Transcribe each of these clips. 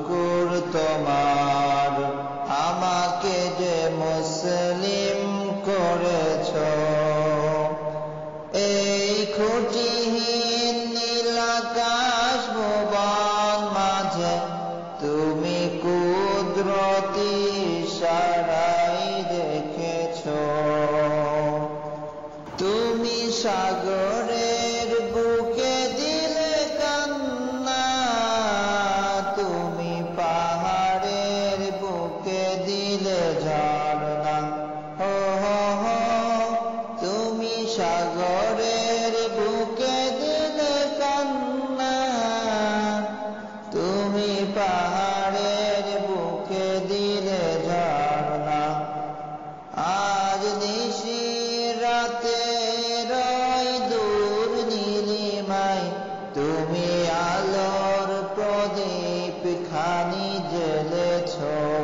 শুকর তোমার, আমাকে যে মুসলিম করেছ। এই খুঁটিহীন নীল আকাশ ভুবন মাঝে তুমি কুদরতি ইশারায় রেখেছ। তুমি সাগরের বুকে দিলে কান্না, তুমি পাহাড়ের বুকে দিলে ঝরনা। হো হো হো, তুমি সাগরের বুকে দিলে কান্না, তুমি পাহাড়ের বুকে দিলে ঝরনা। আজ নিশি রাতে রয় দূর নীলিমায় তুমি আলোর প্রদীপ খানি জ্বেলেছ।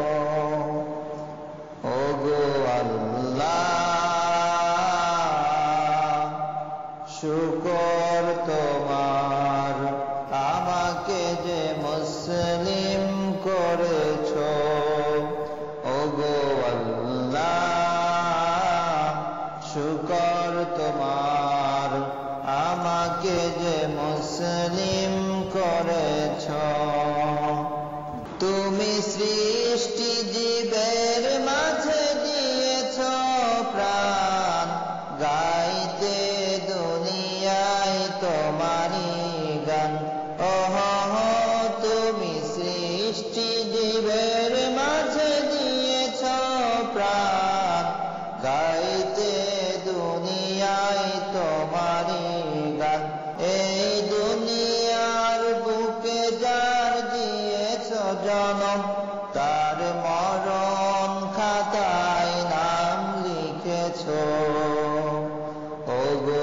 ওগো আল্লাহ, শুকর তোমার, আমাকে যে মুসলিম করেছ। ওগো আল্লাহ, শুকর তোমার, আমাকে যে মুসলিম করেছ। তুমি সৃষ্টি জীবের মাঝে দিয়েছ প্রাণ, গাইতে দুনিয়ায় তোমারি গান। ওহ, তুমি সৃষ্টি জীবের মাঝে দিয়েছ প্রাণ, গাইতে দুনিয়ায় তোমারি গান। এই দুনিয়ার বুকে যার দিয়েছ জনম, তার মরণ খাতায় নাম লিখেছ। ওগো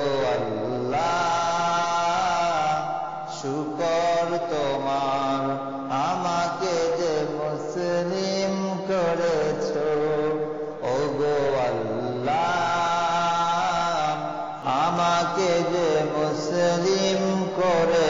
আল্লাহ, শুকর তোমার, আমাকে যে মুসলিম করেছ। ওগো আল্লাহ, আমাকে যে মুসলিম করে